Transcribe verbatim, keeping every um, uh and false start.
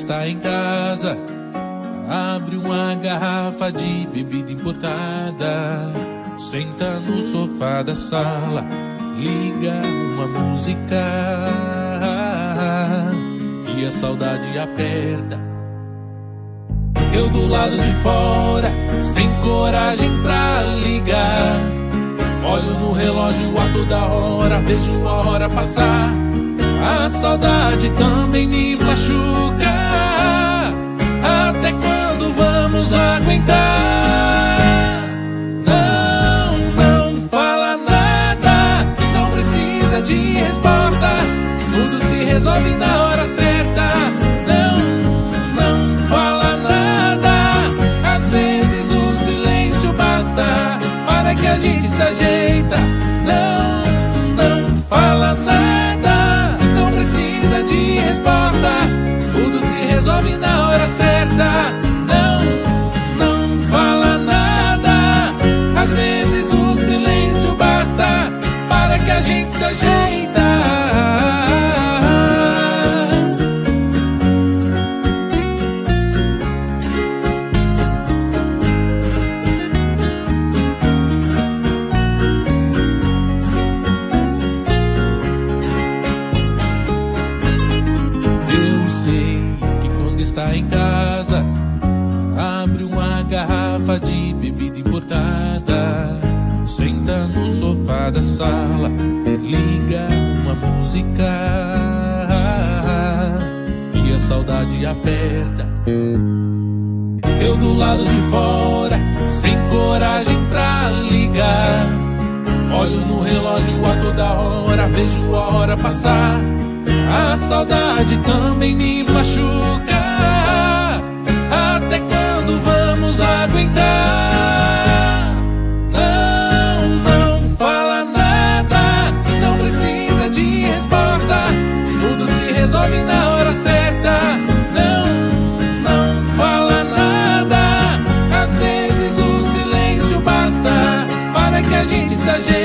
está em casa, abre uma garrafa de bebida importada, senta no sofá da sala, liga uma música e a saudade aperta. Eu do lado de fora, sem coragem pra ligar, olho no relógio a toda hora, vejo a hora passar. A saudade também me machuca. Até quando vamos aguentar? Não, não fala nada, não precisa de resposta, tudo se resolve na hora certa. Não, não fala nada, às vezes o silêncio basta para que a gente se ajeita. Não, não fala nada, não precisa de resposta, tudo se resolve na hora certa. Não, não fala nada, às vezes o silêncio basta para que a gente se ajeita. Está em casa, abre uma garrafa de bebida importada, senta no sofá da sala, liga uma música e a saudade aperta. Eu do lado de fora, sem coragem pra ligar, olho no relógio a toda hora, vejo a hora passar. A saudade também me machuca. Até quando vamos aguentar? Não, não fala nada, não precisa de resposta, tudo se resolve na hora certa. Não, não fala nada, às vezes o silêncio basta para que a gente se ajeite.